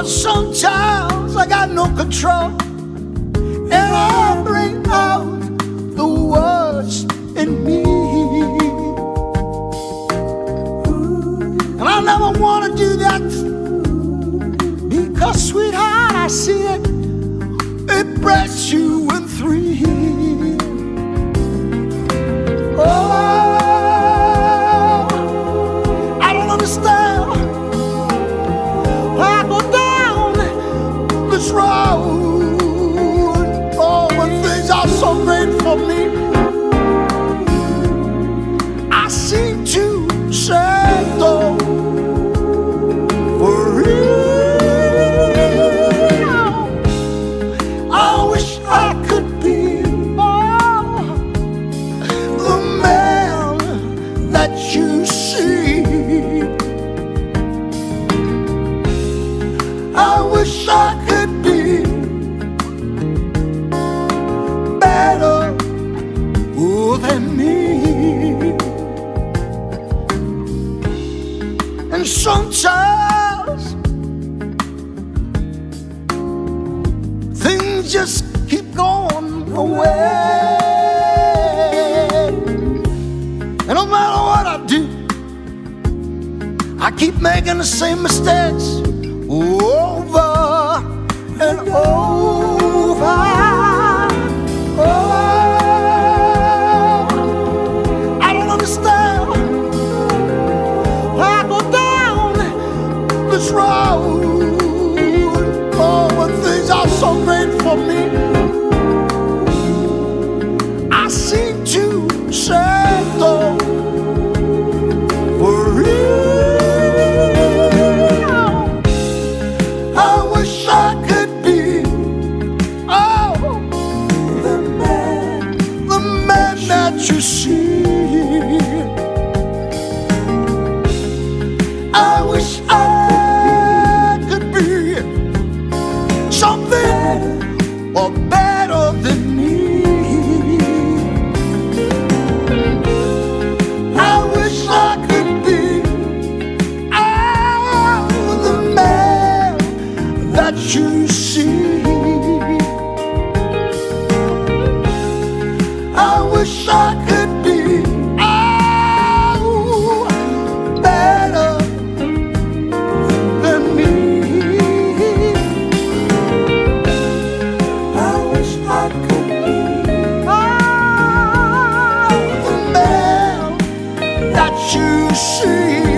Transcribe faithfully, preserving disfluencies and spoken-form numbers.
sometimes I got no control, and I bring out the worst in me. And I never want to do that, because sweetheart, I see it, it breaks you in three. Oh, I don't understand. I go down this road, oh, when things are so great for me, I seem to settle for real. I wish I could be, oh, the man that you see. I wish I could be better, oh, than me. And sometimes things just keep going away, and no matter what I do, I keep making the same mistakes over and over. Oh, I don't understand. I go down this road, oh, when things are so great for me, I seem to settle for real. I wish I could be, oh, the man, the man that you see. I wish I could be something or better than me. I wish I could be, oh, the man that you see. I wish I could be, oh, better than me. I wish I could be, oh, the man that you see.